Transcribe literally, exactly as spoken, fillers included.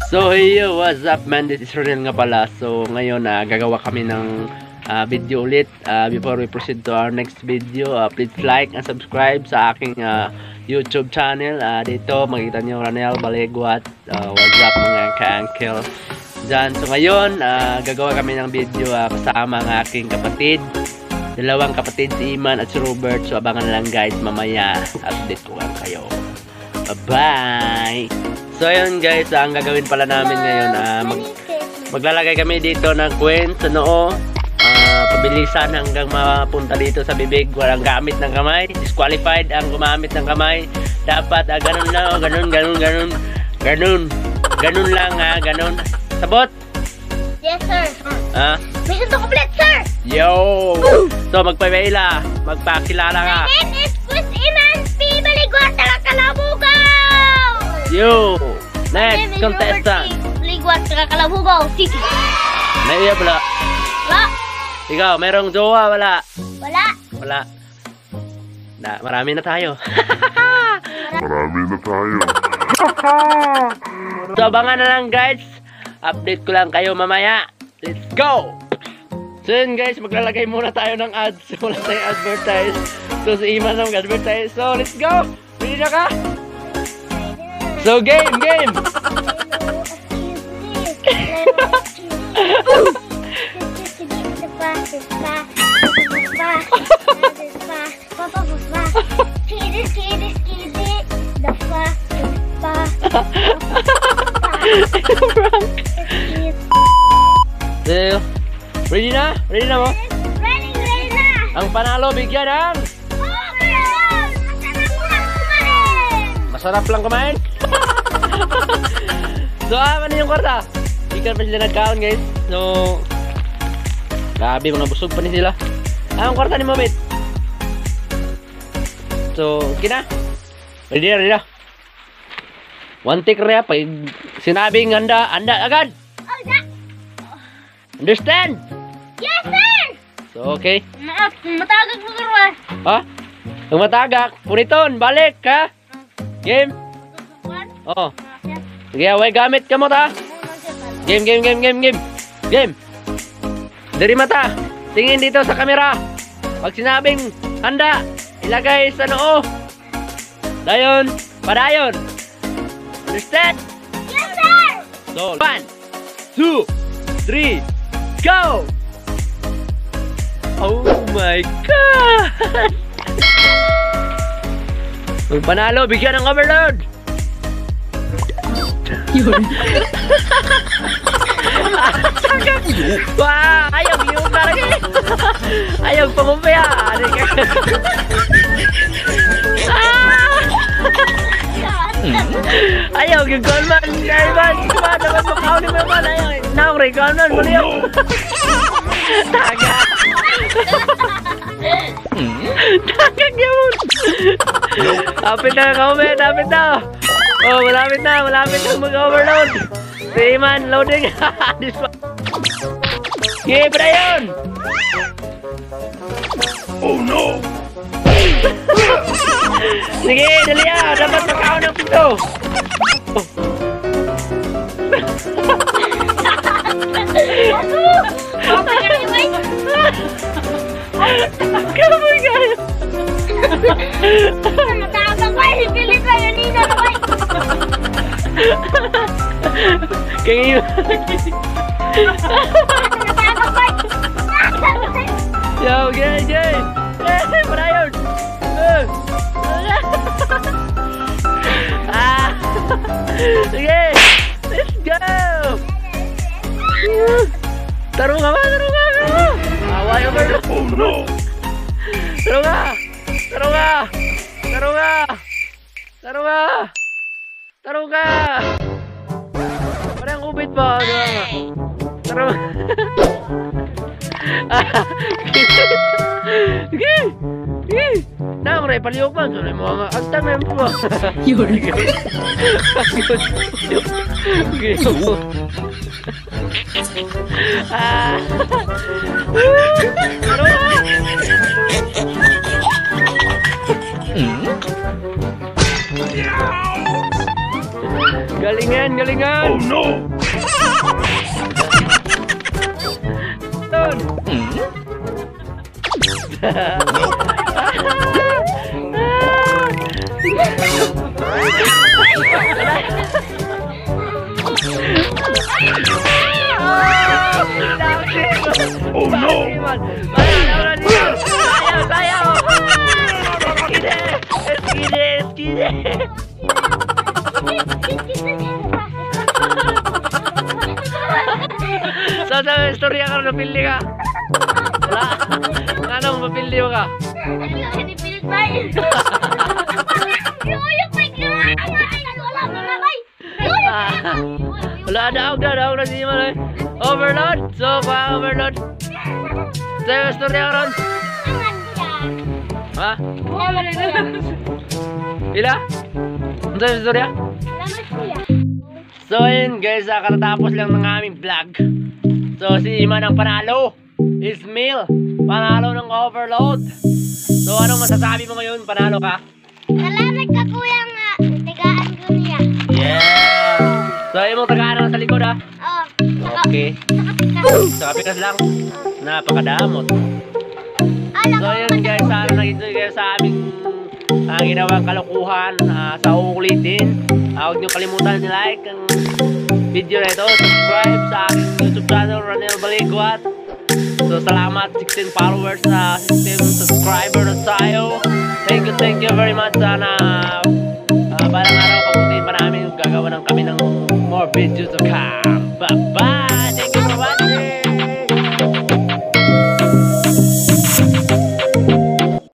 So yo, what's up man? This is Ronel nga pala. So ngayon uh, gagawa kami ng uh, video ulit. uh, Before we proceed to our next video, uh, please like and subscribe sa aking uh, YouTube channel. uh, Dito makikita nyo Ronel Balegwat. uh, What's up mga ka-uncle dyan. So ngayon uh, gagawa kami ng video uh, kasama ang aking kapatid, dalawang kapatid, si Iman at si Robert. So abangan lang guys, mamaya update ko lang kayo. Bye bye. So ayun guys, ang gagawin pala namin ngayon, uh, mag maglalagay kami dito ng coin sa noo, uh, pabilisan hanggang mapunta dito sa bibig. Walang gamit ng kamay, disqualified ang gumamit ng kamay. Dapat uh, ganun lang, oh, ganun, ganun, ganun, ganun, ganun lang ha, ganun. Sabot? Yes sir. Ha? Mission to complete sir. Yo! So magpapaila, magpakilala ka. My name is Chris Iman P. Baligwat, taga Kalabugaw. Yo! Next contestant. Baligwat, taga Kalabugaw City. May iya pala. Wala. Ikaw, merong jowa, wala? Wala. Wala. Na, marami na tayo. Marami na tayo. So abangan na lang guys. Update ko lang kayo mamaya. Let's go! So yun guys, maglalagay muna tayo ng ads. Wala tayong advertise. So si Iman na mag-advertise. So let's go! Ready na ka? So game, game! So, ready na? Ready na mo? Ready, ready na! Ang panalo bigyan ng Oh, meron! Masarap lang kumain! masarap lang kumain. So ah, ano yung kwarta? Ikan pa sila nagkaon guys. So grabe, mga busog pa ni sila. Ah, ang kwarta ni Momit. So, okay na? Ready na, ready na. One take rea, pag sinabing handa, handa agad. Oh, da! Understand? Yes, sir! So, okay. Ma matagag mo karoon. Ha? Ang matagak, puniton, balik ha? Game? Oo. Sige, away gamit ka mo ta. Game, game, game, game, game. Game. Dari mata. Tingin dito sa kamera. Pag sinabing handa, ilagay sa noo. Dayon, padayon. Understand? Yes, sir! So, one, two, three, go! Oh my God! Ang panalo, bigyan ng overload! Yun. Wah, ayaw yung karag eh. Ayaw pangumaya. Ayaw yung goalman. Ayaw man. Kumada man makaw ni Maman. Ayaw. Naong rin goalman. Muli yung. Taga. Taga yun. Kapit na kaumin. Kapit na. Oh, malapit na. Malapit na mag-overload. Si Iman, loading. This one. Okay, pa yun. Oh no! Sige, dali ah. Dapat makaon ng pito. Kamoy kayo. Matapang ko si Philip na yun. Nina na ba? Kaya yun. Matapang ko. Yo, gay, gay. Eh, para yun. Ah. Sige. Let's go. Tarong ka ba? Tarong ka. Away overload. Oh no! Tarong ka. Tarong ka. Tarong ka. Tarong ka. Tarong ka. Parang ubit pa. Tarong ka. Sige. Sige. Na, maray paliyok pa. Sorry mo nga. Agtang na yung po. Yun. Sige. Ah. Tarong ka. Galingan, galingan. Oh no! yun? Oh no! Sayaw, sayaw! Eskide! Eskide! Eskide! So, sa istorya ka rin, napili ka? Wala? Anong mapili mo ka? Wala, daog na, daog na si Iman. Overload? So, pa overload? Sa istorya ka rin? Ha? Pila? Ano sa istorya? So yun guys, uh, katatapos lang ng aming vlog. So si Iman ang panalo. Ismail, panalo ng overload. So anong masasabi mo ngayon? Panalo ka? Salamat ka kuya nga. Tagaan ko niya. Yeah. So yung mong tagaan sa likod ha? Oh. Okay. Saka Saka pikas lang. Napakadamot. Alam So yun guys, sana nag-enjoy kayo sa aming uh, ginawang kalokohan uh, sa uulitin. Uh, huwag niyo kalimutan i-like ang video na ito. Subscribe sa aking YouTube channel, Ronel Baliguat. So salamat, sixteen followers na sixteen subscriber na tayo. Thank you, thank you very much. Sana uh, balang araw pabutin pa namin. Gagawa ng kami ng more videos to come. Bye.